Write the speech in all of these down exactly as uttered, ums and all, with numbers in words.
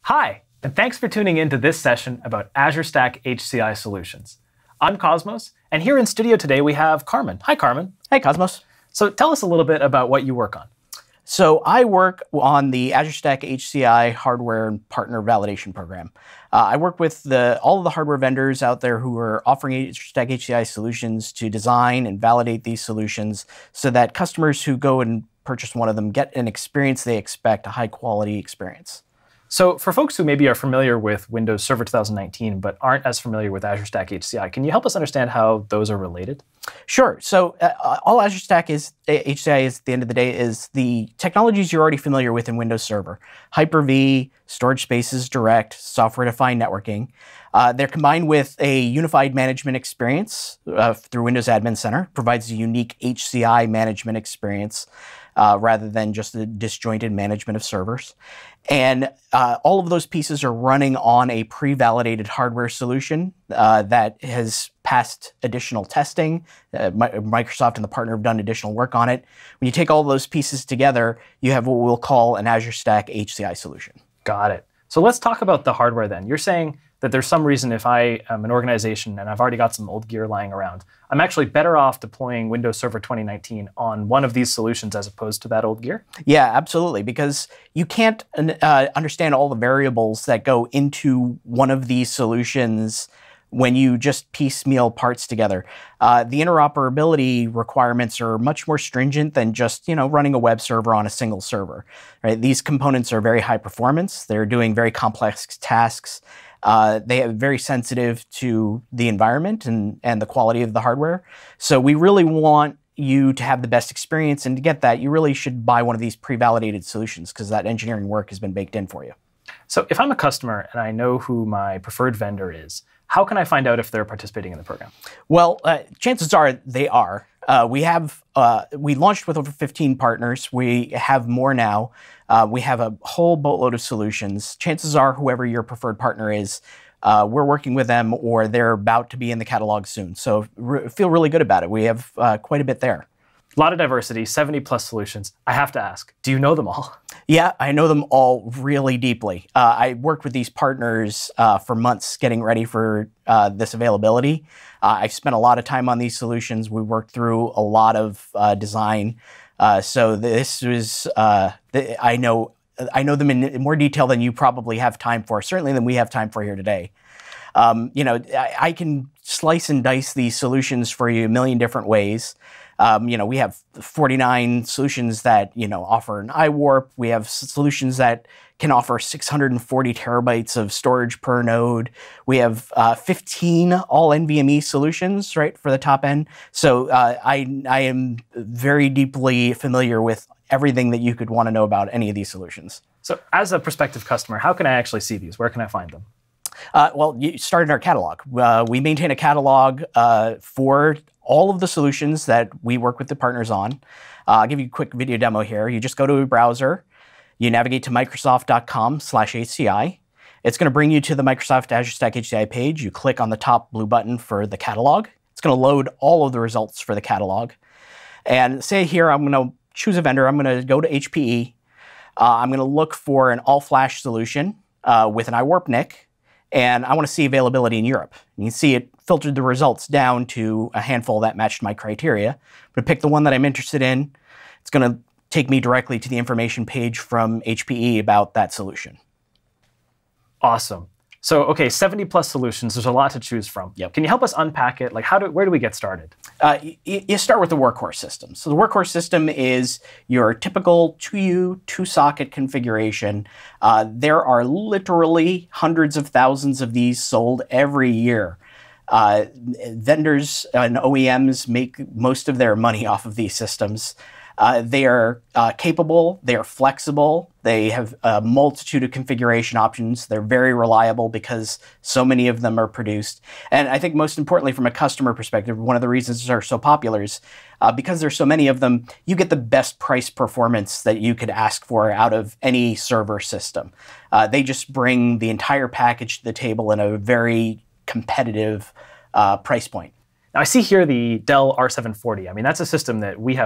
Hi, and thanks for tuning in to this session about Azure Stack H C I solutions. I'm Cosmos, and here in studio today we have Carmen. Hi, Carmen. Hey, Cosmos. So tell us a little bit about what you work on. So I work on the Azure Stack H C I hardware and partner validation program. Uh, I work with the, all of the hardware vendors out there who are offering Azure Stack H C I solutions to design and validate these solutions so that customers who go and purchase one of them get an experience they expect, a high quality experience. So for folks who maybe are familiar with Windows Server two thousand nineteen but aren't as familiar with Azure Stack H C I, can you help us understand how those are related? Sure. So uh, all Azure Stack is H C I is at the end of the day is the technologies you're already familiar with in Windows Server. Hyper-V, storage spaces, direct, software-defined networking. Uh, they're combined with a unified management experience uh, through Windows Admin Center, provides a unique H C I management experience uh, rather than just a disjointed management of servers. And uh, all of those pieces are running on a pre-validated hardware solution uh, that has passed additional testing. Uh, Microsoft and the partner have done additional work on it. When you take all those pieces together, you have what we'll call an Azure Stack H C I solution. Got it. So let's talk about the hardware then. You're saying that there's some reason if I am an organization and I've already got some old gear lying around, I'm actually better off deploying Windows Server twenty nineteen on one of these solutions as opposed to that old gear? Yeah, absolutely, because you can't uh, understand all the variables that go into one of these solutions when you just piecemeal parts together. Uh, the interoperability requirements are much more stringent than just, you know, running a web server on a single server. Right? These components are very high performance. They're doing very complex tasks. Uh, they are very sensitive to the environment and, and the quality of the hardware. So we really want you to have the best experience, and to get that, you really should buy one of these pre-validated solutions because that engineering work has been baked in for you. So if I'm a customer and I know who my preferred vendor is, how can I find out if they're participating in the program? Well, uh, chances are they are. Uh, we have uh, we launched with over fifteen partners. We have more now. Uh, we have a whole boatload of solutions. Chances are, whoever your preferred partner is, uh, we're working with them, or they're about to be in the catalog soon. So re feel really good about it. We have uh, quite a bit there. A lot of diversity, seventy plus solutions. I have to ask, do you know them all? Yeah, I know them all really deeply. Uh, I worked with these partners uh, for months getting ready for uh, this availability. Uh, I've spent a lot of time on these solutions. We worked through a lot of uh, design. Uh, so this was, uh, th I know I know them in, in more detail than you probably have time for, certainly than we have time for here today. Um, you know, I, I can slice and dice these solutions for you a million different ways. Um, you know, we have forty-nine solutions that, you know, offer an I warp. We have solutions that can offer six hundred forty terabytes of storage per node. We have uh, fifteen all N V M E solutions, right, for the top end. So uh, I, I am very deeply familiar with everything that you could want to know about any of these solutions. So as a prospective customer, how can I actually see these? Where can I find them? Uh, well, you start in our catalog. Uh, we maintain a catalog uh, for all of the solutions that we work with the partners on. Uh, I'll give you a quick video demo here. You just go to a browser, you navigate to microsoft dot com slash H C I. It's going to bring you to the Microsoft Azure Stack H C I page. You click on the top blue button for the catalog. It's going to load all of the results for the catalog. And say here, I'm going to choose a vendor. I'm going to go to H P E. Uh, I'm going to look for an all-flash solution uh, with an I warp N I C. And I want to see availability in Europe. You can see it filtered the results down to a handful that matched my criteria. I'm going to pick the one that I'm interested in. It's going to take me directly to the information page from H P E about that solution. Awesome. So, okay, seventy plus solutions. There's a lot to choose from. Yep. Can you help us unpack it? Like, how do, where do we get started? Uh, you, you start with the workhorse system. So the workhorse system is your typical two U, two socket configuration. Uh, there are literally hundreds of thousands of these sold every year. Uh, vendors and O E Ms make most of their money off of these systems. Uh, they are uh, capable, they are flexible, they have a multitude of configuration options, they're very reliable because so many of them are produced. And I think most importantly from a customer perspective, one of the reasons they're so popular is uh, because there's so many of them, you get the best price performance that you could ask for out of any server system. Uh, they just bring the entire package to the table in a very competitive uh, price point. Now I see here the Dell R seven forty. I mean, that's a system that we have,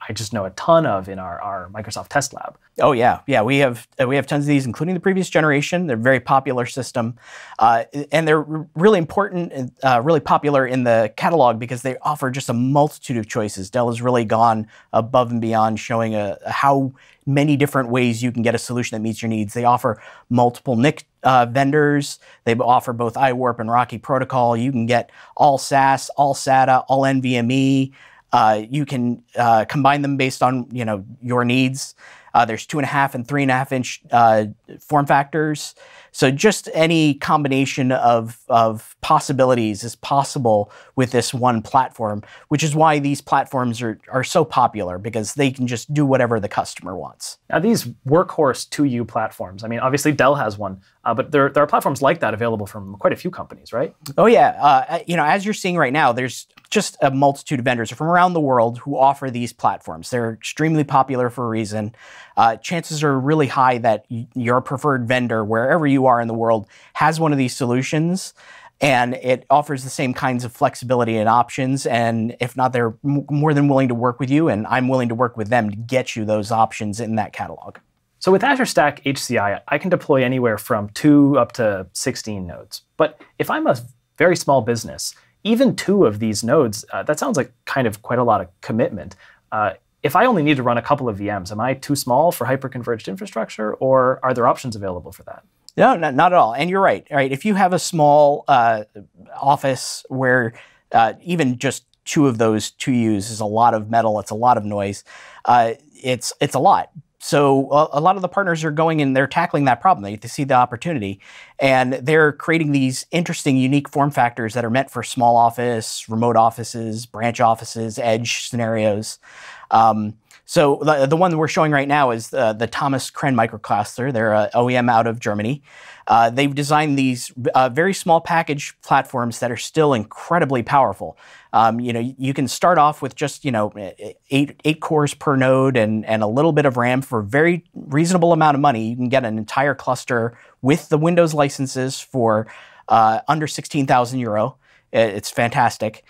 I just know a ton of in our, our Microsoft test lab. Oh yeah, yeah. We have uh, we have tons of these, including the previous generation. They're a very popular system, uh, and they're really important and uh, really popular in the catalog because they offer just a multitude of choices. Dell has really gone above and beyond, showing a, how many different ways you can get a solution that meets your needs. They offer multiple N I C uh, vendors. They offer both I warp and Rocky Protocol. You can get all S A S, all SATA, all NVMe. Uh, you can uh, combine them based on you know your needs. Uh, there's two and a half and three and a half inch uh, form factors. So just any combination of, of possibilities is possible with this one platform, which is why these platforms are, are so popular, because they can just do whatever the customer wants. Now, these workhorse two U platforms, I mean, obviously Dell has one, uh, but there, there are platforms like that available from quite a few companies, right? Oh, yeah. Uh, you know, as you're seeing right now, there's just a multitude of vendors from around the world who offer these platforms. They're extremely popular for a reason. Uh, chances are really high that your preferred vendor, wherever you are in the world, has one of these solutions, and it offers the same kinds of flexibility and options. And if not, they're m more than willing to work with you, and I'm willing to work with them to get you those options in that catalog. So with Azure Stack H C I, I can deploy anywhere from two up to sixteen nodes. But if I'm a very small business, even two of these nodes, uh, that sounds like kind of quite a lot of commitment. Uh, if I only need to run a couple of V Ms, am I too small for hyperconverged infrastructure, or are there options available for that? No, not, not at all. And you're right. Right. If you have a small uh, office where uh, even just two of those two U's is a lot of metal, it's a lot of noise, uh, it's it's a lot. So a, a lot of the partners are going and they're tackling that problem. They, they see the opportunity, and they're creating these interesting, unique form factors that are meant for small office, remote offices, branch offices, edge scenarios. Um, so the, the one that we're showing right now is uh, the Thomas Kren microcluster. They're an O E M out of Germany. Uh, they've designed these uh, very small package platforms that are still incredibly powerful. Um, you know, you can start off with just, you know, eight, eight cores per node and, and a little bit of RAM for a very reasonable amount of money. You can get an entire cluster with the Windows licenses for uh, under sixteen thousand euro. It's fantastic.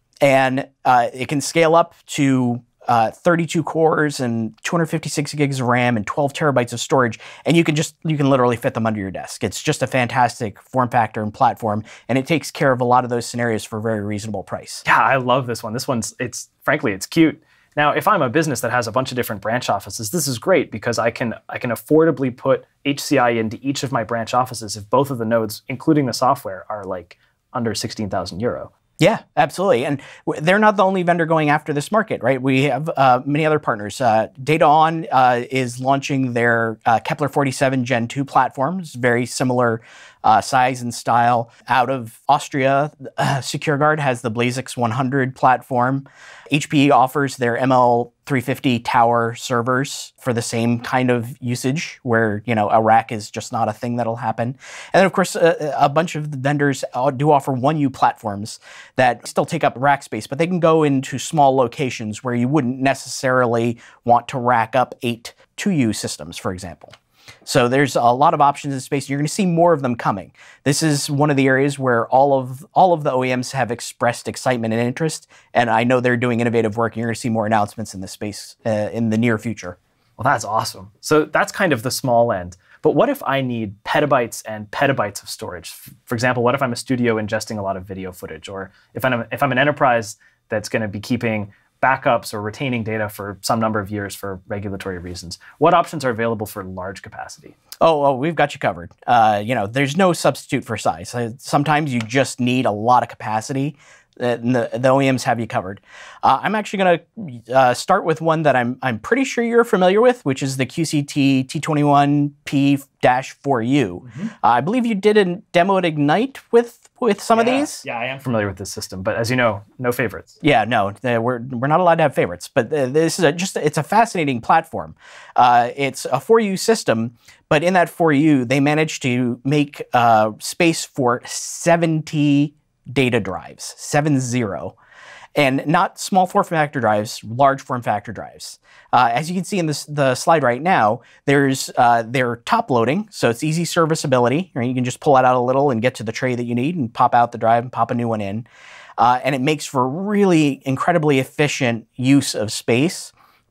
And uh, it can scale up to Uh, thirty-two cores and two hundred fifty-six gigs of RAM and twelve terabytes of storage, and you can just you can literally fit them under your desk. It's just a fantastic form factor and platform, and it takes care of a lot of those scenarios for a very reasonable price. Yeah, I love this one. This one's it's frankly it's cute. Now, if I'm a business that has a bunch of different branch offices, this is great because I can I can affordably put H C I into each of my branch offices if both of the nodes, including the software, are like under sixteen thousand euro. Yeah, absolutely. And they're not the only vendor going after this market, right? We have uh, many other partners. Uh, Data On uh, is launching their uh, Kepler forty-seven Gen two platforms, very similar uh, size and style. Out of Austria, uh, SecureGuard has the BlazX one hundred platform. H P E offers their M L three fifty tower servers for the same kind of usage where, you know, a rack is just not a thing that'll happen. And then, of course, a, a bunch of the vendors do offer one U platforms that still take up rack space, but they can go into small locations where you wouldn't necessarily want to rack up eight two U systems, for example. So there's a lot of options in space. You're going to see more of them coming. This is one of the areas where all of all of the O E Ms have expressed excitement and interest, and I know they're doing innovative work. And you're going to see more announcements in this space uh, in the near future. Well, that's awesome. So that's kind of the small end. But what if I need petabytes and petabytes of storage? For example, what if I'm a studio ingesting a lot of video footage, or if I'm if I'm an enterprise that's going to be keeping backups or retaining data for some number of years for regulatory reasons? What options are available for large capacity? Oh, well, we've got you covered. Uh, you know, there's no substitute for size. Uh, sometimes you just need a lot of capacity. Uh, the, the O E Ms have you covered. Uh, I'm actually going to uh, start with one that I'm I'm pretty sure you're familiar with, which is the Q C T T twenty-one P four U. Mm-hmm. uh, I believe you did a demo at Ignite with with some yeah, of these. Yeah, I am familiar with this system, but as you know, no favorites. Yeah, no, we're we're not allowed to have favorites. But this is a, just it's a fascinating platform. Uh, it's a four U system, but in that four U, they managed to make uh, space for seventy data drives, seven zero, and not small form factor drives, large form factor drives. Uh, as you can see in this, the slide right now, there's uh, they're top loading, so it's easy serviceability. Right? You can just pull it out a little and get to the tray that you need and pop out the drive and pop a new one in. Uh, and it makes for really incredibly efficient use of space.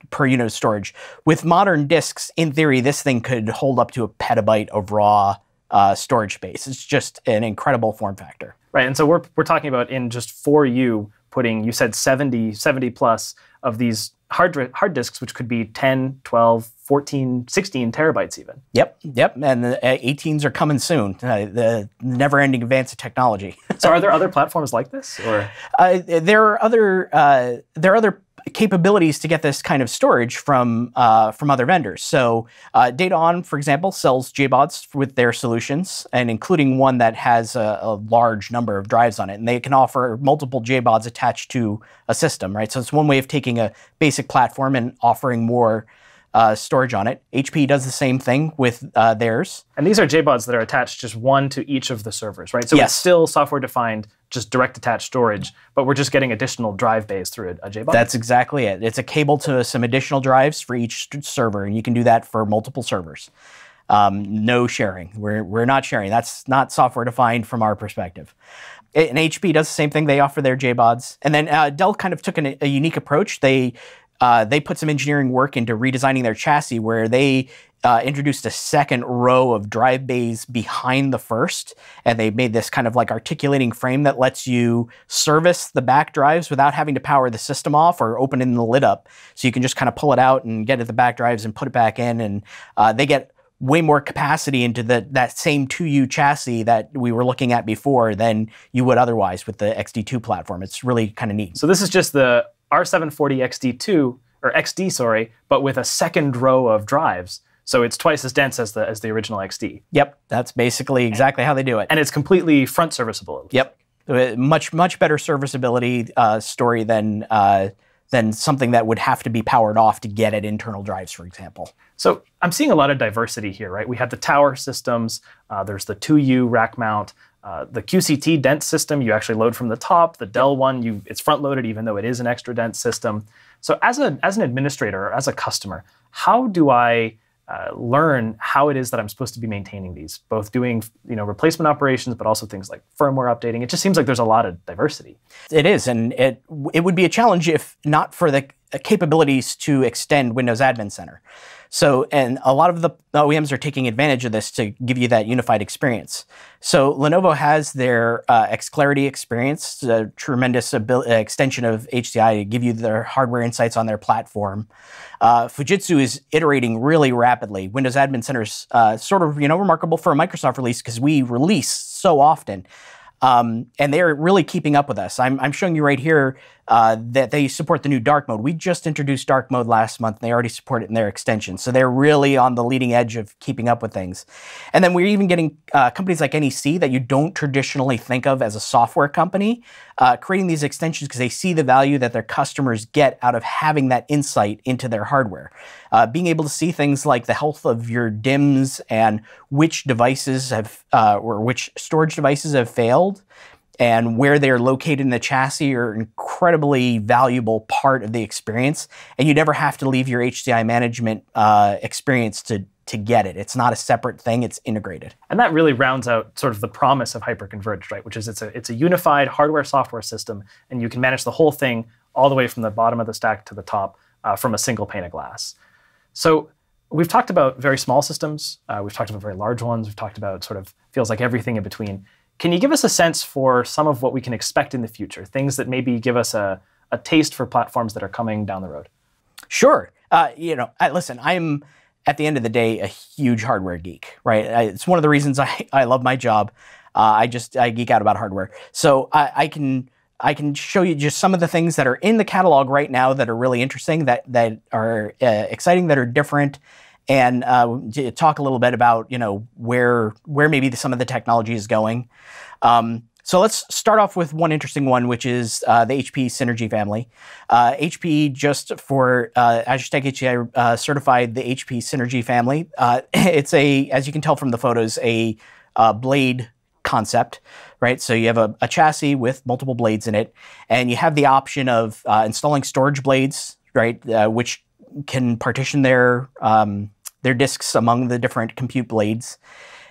per unit of storage. With modern disks, in theory, this thing could hold up to a petabyte of raw uh, storage space. It's just an incredible form factor. Right, and so we're, we're talking about in just for you putting, you said seventy, seventy plus of these hard, hard disks, which could be ten, twelve, fourteen, sixteen terabytes even. Yep, yep, and the eighteens are coming soon. Uh, the never-ending advance of technology. So are there other platforms like this? Or uh, there are other uh, there are other capabilities to get this kind of storage from uh, from other vendors. So uh, Data On, for example, sells J BODs with their solutions, and including one that has a, a large number of drives on it, and they can offer multiple J BODs attached to a system, right? So it's one way of taking a basic platform and offering more Uh, storage on it. H P does the same thing with uh, theirs. And these are J BODs that are attached just one to each of the servers, right? So yes. It's still software-defined, just direct attached storage, but we're just getting additional drive bays through a, a J BOD? That's exactly it. It's a cable to some additional drives for each server, and you can do that for multiple servers. Um, no sharing. We're, we're not sharing. That's not software-defined from our perspective. And H P does the same thing. They offer their J BODs. And then uh, Dell kind of took an, a unique approach. They Uh, they put some engineering work into redesigning their chassis where they uh, introduced a second row of drive bays behind the first, and they made this kind of like articulating frame that lets you service the back drives without having to power the system off or opening the lid up. So you can just kind of pull it out and get at the back drives and put it back in, and uh, they get way more capacity into the, that same two U chassis that we were looking at before than you would otherwise with the X D two platform. It's really kind of neat. So this is just the R seven forty X D two, or X D, sorry, but with a second row of drives. So it's twice as dense as the as the original X D. Yep, that's basically exactly how they do it. And it's completely front serviceable. Yep, much much better serviceability uh, story than uh, than something that would have to be powered off to get at internal drives, for example. So I'm seeing a lot of diversity here, right? We have the tower systems. Uh, there's the two U rack mount. Uh, the Q C T dense system, you actually load from the top. The Dell one, you it's front loaded, even though it is an extra dense system. So as, a, as an administrator or as a customer, how do I uh, learn how it is that I'm supposed to be maintaining these, both doing you know replacement operations, but also things like firmware updating? It just seems like there's a lot of diversity. It is, and it it would be a challenge if not for the capabilities to extend Windows Admin Center. So, and a lot of the O E Ms are taking advantage of this to give you that unified experience. So Lenovo has their uh, xClarity experience, a tremendous extension of H C I to give you their hardware insights on their platform. Uh, Fujitsu is iterating really rapidly. Windows Admin Center is uh, sort of you know remarkable for a Microsoft release because we release so often. Um, and they're really keeping up with us. I'm, I'm showing you right here uh, that they support the new dark mode. We just introduced dark mode last month, and they already support it in their extension. So they're really on the leading edge of keeping up with things. And then we're even getting uh, companies like N E C that you don't traditionally think of as a software company, uh, creating these extensions because they see the value that their customers get out of having that insight into their hardware. Uh, being able to see things like the health of your D I Ms and which devices have, uh, or which storage devices have failed, and where they're located in the chassis are an incredibly valuable part of the experience. And you never have to leave your H C I management uh, experience to, to get it. It's not a separate thing, it's integrated. And that really rounds out sort of the promise of hyperconverged, right? Which is it's a, it's a unified hardware-software system, and you can manage the whole thing all the way from the bottom of the stack to the top uh, from a single pane of glass. So we've talked about very small systems. Uh, we've talked about very large ones. We've talked about sort of feels like everything in between. Can you give us a sense for some of what we can expect in the future? Things that maybe give us a, a taste for platforms that are coming down the road? Sure. Uh, you know, I, listen, I'm, at the end of the day, a huge hardware geek, right? I, it's one of the reasons I, I love my job. Uh, I just, I geek out about hardware. So I, I can... I can show you just some of the things that are in the catalog right now that are really interesting, that that are uh, exciting, that are different, and uh, talk a little bit about you know where where maybe the, some of the technology is going. Um, so let's start off with one interesting one, which is uh, the H P Synergy family. Uh, H P just for uh, Azure Stack H C I uh, certified the H P Synergy family. Uh, it's a, as you can tell from the photos, a uh, blade concept, right? So you have a, a chassis with multiple blades in it, and you have the option of uh, installing storage blades, right, uh, which can partition their um, their disks among the different compute blades.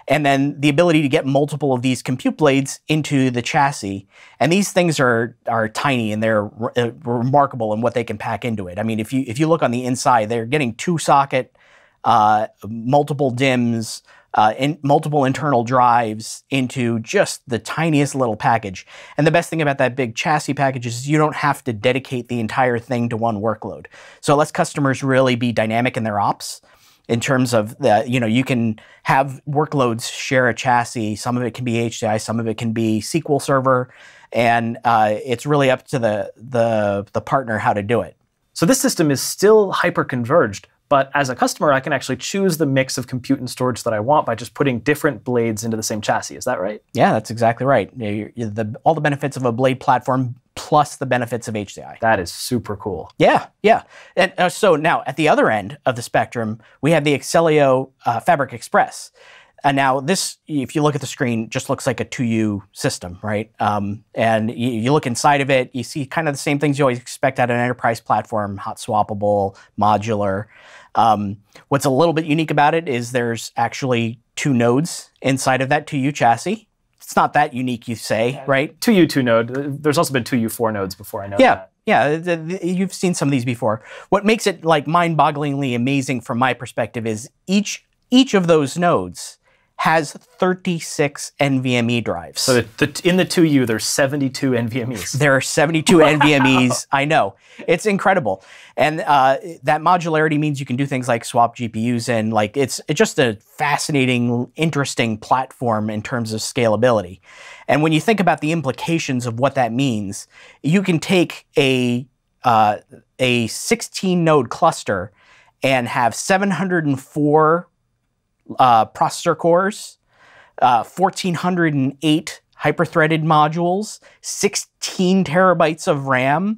and then the ability to get multiple of these compute blades into the chassis. And these things are are tiny, and they're re remarkable in what they can pack into it. I mean, if you if you look on the inside, they're getting two socket, uh, multiple D I Ms, uh, in, multiple internal drives into just the tiniest little package. And the best thing about that big chassis package is you don't have to dedicate the entire thing to one workload. So it lets customers really be dynamic in their ops. In terms of the, you know, you can have workloads share a chassis. Some of it can be H C I, some of it can be S Q L Server, and uh, it's really up to the, the, the partner how to do it. So this system is still hyper-converged, but as a customer, I can actually choose the mix of compute and storage that I want by just putting different blades into the same chassis. Is that right? Yeah, that's exactly right. You're, you're the, all the benefits of a blade platform plus the benefits of H C I. That is super cool. Yeah, yeah. And uh, so now at the other end of the spectrum, we have the Excelio uh, Fabric Express. And now this, if you look at the screen, just looks like a two U system, right? Um, and you, you look inside of it, you see kind of the same things you always expect out of an enterprise platform: hot swappable, modular. Um, what's a little bit unique about it is there's actually two nodes inside of that two U chassis. It's not that unique, you say, yeah, right? two U two node. There's also been two U four nodes before, I know yeah, that. Yeah, the, the, you've seen some of these before. What makes it like mind-bogglingly amazing from my perspective is each each of those nodes has thirty-six N V M e drives. So the, the, in the two U, there's seventy-two N V M Es. There are seventy-two wow. N V M Es. I know. It's incredible. And uh, that modularity means you can do things like swap G P Us in. Like it's, it's just a fascinating, interesting platform in terms of scalability. And when you think about the implications of what that means, you can take a, uh, a sixteen node cluster and have seven hundred four Uh, processor cores, uh, one thousand four hundred eight hyper-threaded modules, sixteen terabytes of RAM,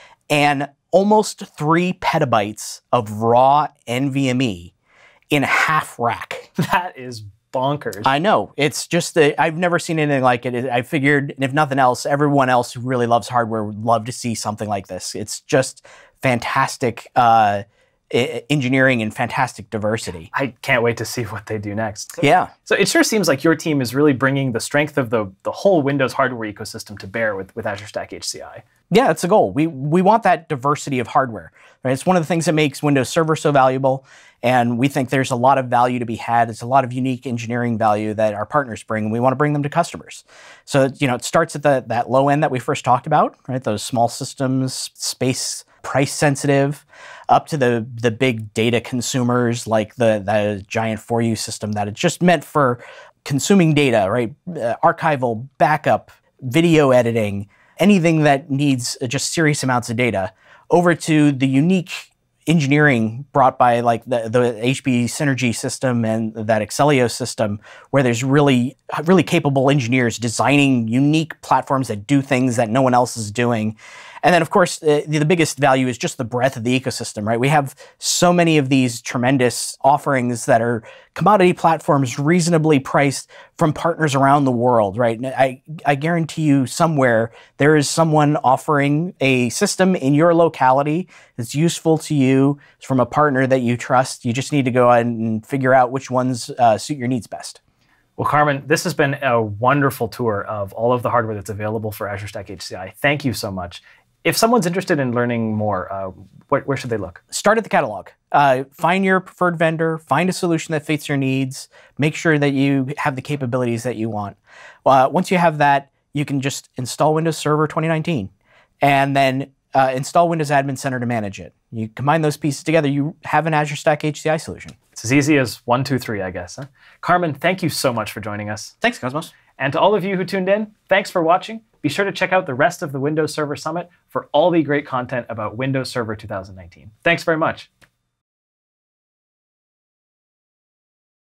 and almost three petabytes of raw N V M e in half rack. That is bonkers. I know. It's just that I've never seen anything like it. I figured, if nothing else, everyone else who really loves hardware would love to see something like this. It's just fantastic uh, engineering and fantastic diversity. I can't wait to see what they do next. Yeah. So it sure seems like your team is really bringing the strength of the, the whole Windows hardware ecosystem to bear with, with Azure Stack H C I. Yeah, it's a goal. We, we want that diversity of hardware. Right? It's one of the things that makes Windows Server so valuable, and we think there's a lot of value to be had. It's a lot of unique engineering value that our partners bring, and we want to bring them to customers. So, you know, it starts at the, that low end that we first talked about, right? Those small systems, space, price sensitive, up to the, the big data consumers like the, the giant four U system that it's just meant for consuming data, right? Uh, archival, backup, video editing, anything that needs just serious amounts of data, over to the unique engineering brought by like the, the H P Synergy system and that Excelio system, where there's really, really capable engineers designing unique platforms that do things that no one else is doing. And then, of course, the, the biggest value is just the breadth of the ecosystem, right? We have so many of these tremendous offerings that are commodity platforms reasonably priced from partners around the world, right? And I, I guarantee you somewhere there is someone offering a system in your locality that's useful to you from a partner that you trust. You just need to go out and figure out which ones uh, suit your needs best. Well, Carmen, this has been a wonderful tour of all of the hardware that's available for Azure Stack H C I. Thank you so much. If someone's interested in learning more, uh, where, where should they look? Start at the catalog. Uh, find your preferred vendor, find a solution that fits your needs, make sure that you have the capabilities that you want. Uh, once you have that, you can just install Windows Server twenty nineteen and then uh, install Windows Admin Center to manage it. You combine those pieces together, you have an Azure Stack H C I solution. It's as easy as one, two, three, I guess. Huh? Carmen, thank you so much for joining us. Thanks, Cosmos. And to all of you who tuned in, thanks for watching. Be sure to check out the rest of the Windows Server Summit for all the great content about Windows Server two thousand nineteen. Thanks very much.